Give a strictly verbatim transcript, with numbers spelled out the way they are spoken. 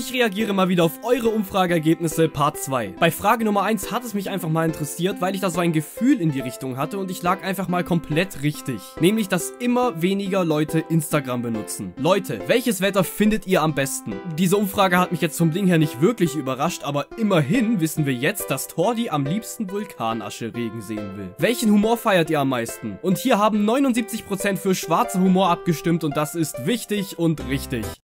Ich reagiere mal wieder auf eure Umfrageergebnisse Part zwei. Bei Frage Nummer eins hat es mich einfach mal interessiert, weil ich da so ein Gefühl in die Richtung hatte und ich lag einfach mal komplett richtig. Nämlich, dass immer weniger Leute Instagram benutzen. Leute, welches Wetter findet ihr am besten? Diese Umfrage hat mich jetzt vom Ding her nicht wirklich überrascht, aber immerhin wissen wir jetzt, dass Tordi am liebsten Vulkanasche-Regen sehen will. Welchen Humor feiert ihr am meisten? Und hier haben neunundsiebzig Prozent für schwarzer Humor abgestimmt und das ist wichtig und richtig.